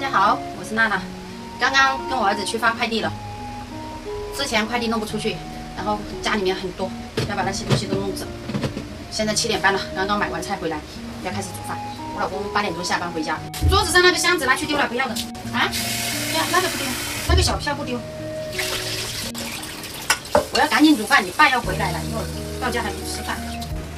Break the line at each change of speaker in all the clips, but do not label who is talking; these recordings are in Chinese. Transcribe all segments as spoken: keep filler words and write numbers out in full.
家好，我是娜娜。刚刚跟我儿子去发快递了，之前快递弄不出去，然后家里面很多，要把那些东西都弄走。现在七点半了，刚刚买完菜回来，要开始煮饭。我老公八点钟下班回家，桌子上那个箱子拿去丢了，不要的啊！对呀，那个不丢，那个小票不丢。我要赶紧煮饭，你爸要回来了，一会儿到家还不吃饭。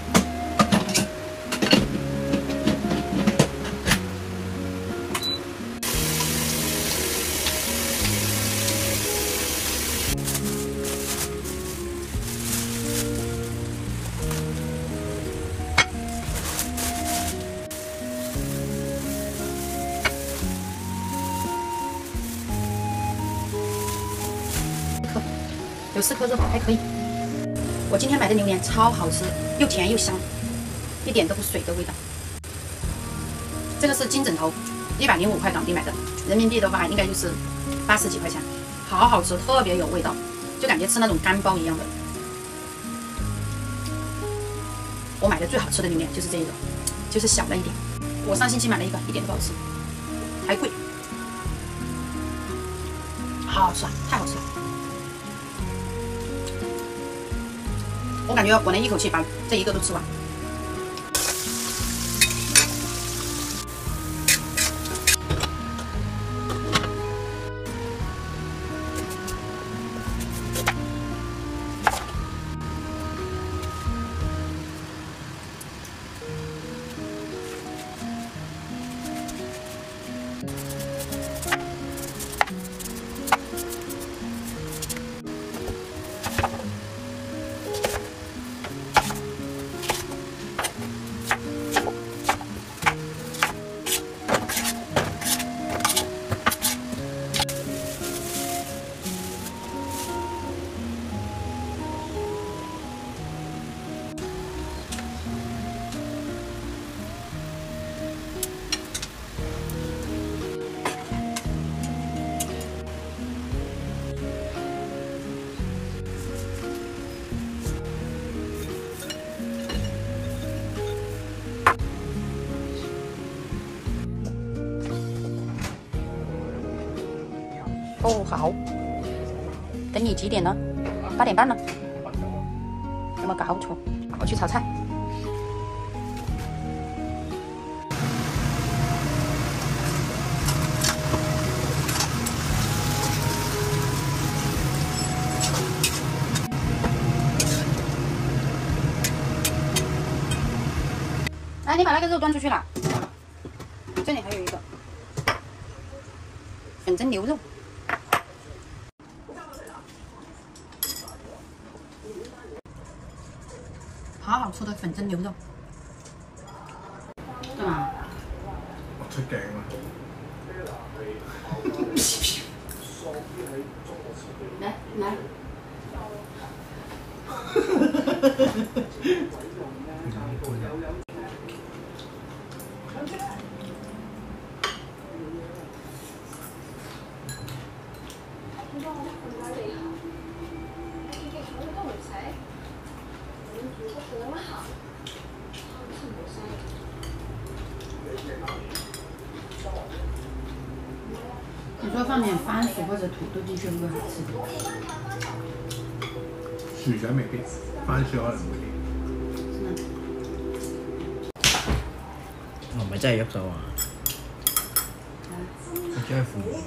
有四颗肉还可以。我今天买的榴莲超好吃，又甜又香，一点都不水的味道。这个是金枕头，一百零五块港币买的，人民币的话应该就是八十几块钱，好好吃，特别有味道，就感觉吃那种干包一样的。我买的最好吃的榴莲就是这一个，就是小了一点。我上星期买了一个，一点都不好吃，还贵，好好吃啊，太好吃了。 我感觉我能一口气把这一个都吃完。哦，好。等你几点了？八点半了。有没有搞错？我去炒菜。哎，你把那个肉端出去了。这里还有一个粉蒸牛肉。 好好吃的粉蒸牛肉，干嘛？
我出鏡啊！
來來。你说放点番薯或者土豆进去会不会好吃？
薯仔未必，番薯可能會啲。
我唔係真係喐手啊！我真係負面。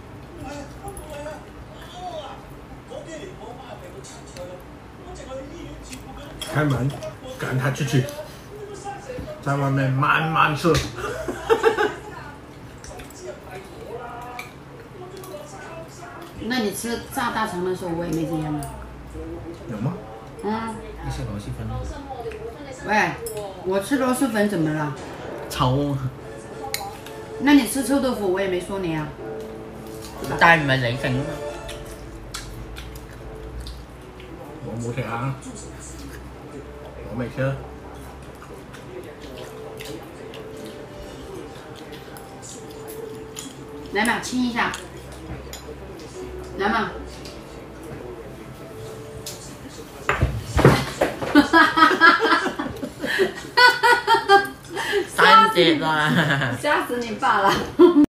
开门，赶他出去，在外面慢慢吃。
那你吃炸大肠的时候，我也没这样啊。
有吗？
嗯。
你食螺絲粉？
喂，我吃螺蛳粉怎么了？
臭啊！
那你吃臭豆腐，我也沒說你啊。
但係唔係你整啊嘛？
我冇食啊，我未吃。
來嘛，親一下。來嘛。
三節啦！
嚇死你爸了！